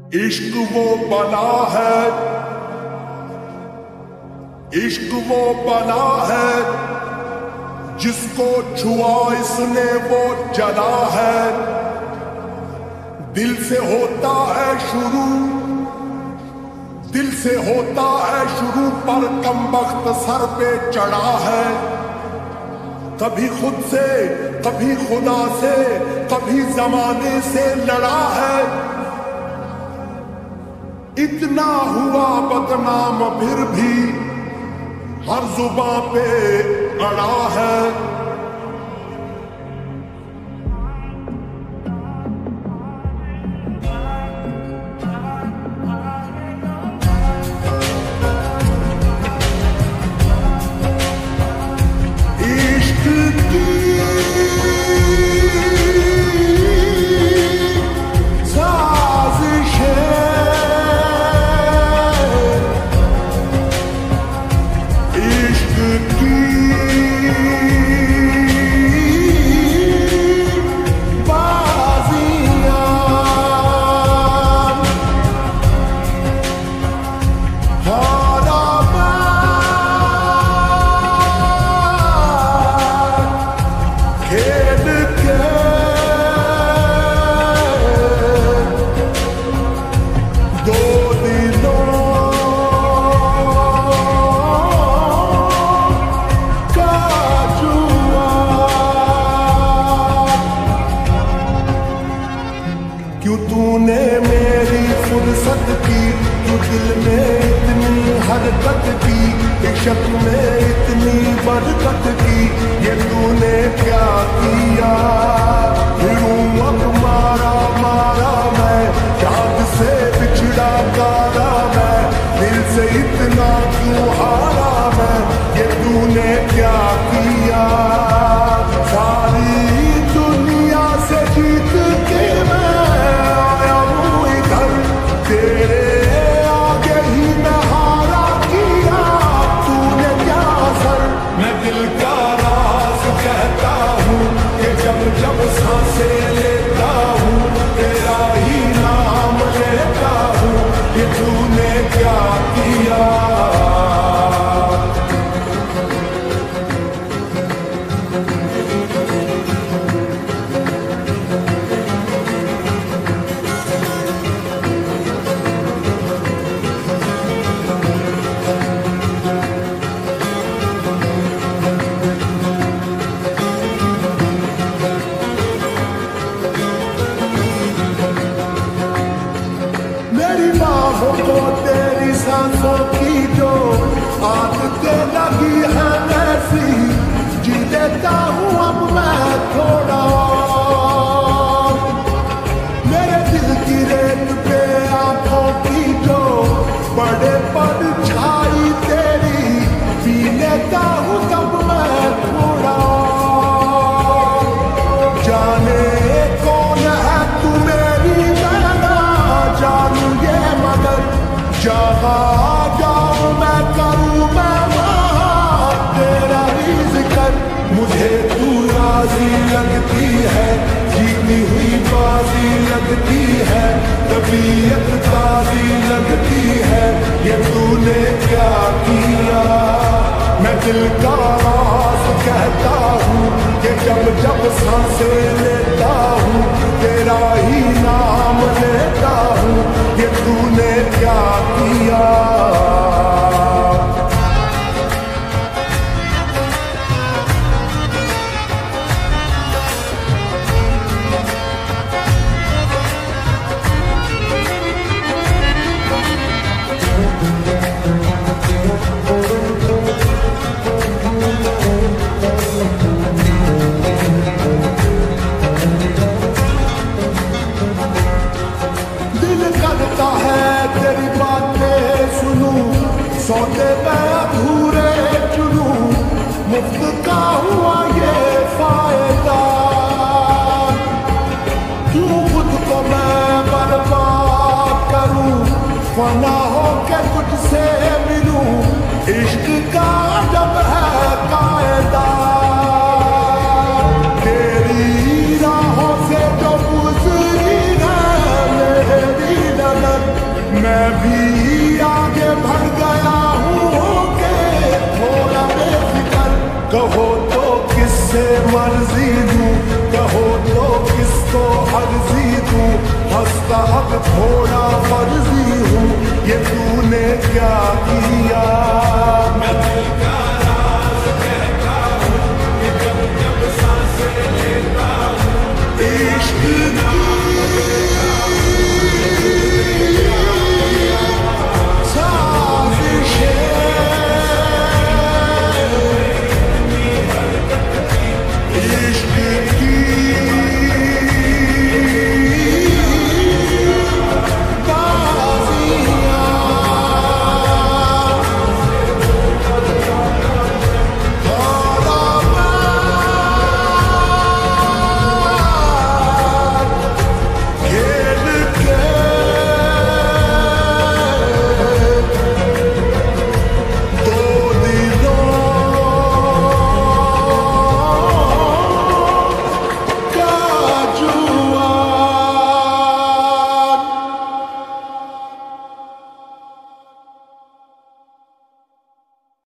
इश्क वो बला है, इश्क वो बला है, जिसको छुआ इसने वो जला है। दिल से होता है शुरू, दिल से होता है शुरू, पर कमबख्त सर पे चढ़ा है। कभी खुद से, कभी खुदा से, कभी जमाने से लड़ा है। इतना हुआ बदनाम फिर भी हर जुबां पे अड़ा है। क्यों तूने मेरी फुर्सत की, क्यों दिल में इतनी हरकत की, इश्क में इतनी बरकत की, ये तूने क्या किया। फिरूं अब मारा मारा मैं, चाँद से बिछड़ा तारा मैं, दिल से इतना क्यों हारा मैं, ये तूने क्या किया। सारी दुनिया से जीत के मैं आया हूँ इधर, तेरे आगे ही मैं हारा किया। तूने क्या असर, मैं दिल का राज कहता हूँ कि जब जब सांसें लेता हूँ, तेरा ही नाम लेता हूँ, ये तूने क्या किया। तो तेरी सांसों की जो आदतें लगी है ऐसी, जी लेता हूँ अब मैं थोड़ा। मेरे दिल की रेत पे आंखों की जो बड़े परछाई तेरी, पी लेता हूँ तब मैं थोड़ा। जाने कौन है तू मेरी, मैं ना जानू ये मगर, जहाँ जाऊँ मैं करूँ मैं वहाँ तेरा ही जिक्र। मुझे तू राजी लगती है, जीती हुई बाजी लगती है, तबीयत ताजी लगती है, ये तूने क्या किया। मैं दिल का राज कहता हूँ कि जब जब सांसें लेता हूँ, तेरा ही नाम लेता हूँ, ये तूने क्या किया। तेरी बातें सुनूं, सौदे मैं अधूरे चुनूं, मुफ्त का हुआ ये फायदा। क्यों खुद को मैं बर्बाद करूं, फना होके तुझसे मिलूं, इश्क का जब है कायदा। तेरी राहों से जो गुजरी है मेरी नजर, किसको अर्जी दूं, हंसता अब थोड़ा फर्जी हूँ, ये तूने क्या किया। मैं दिल का राज कहता हूँ, कि जब जब सांसें लेता हूँ, इश्क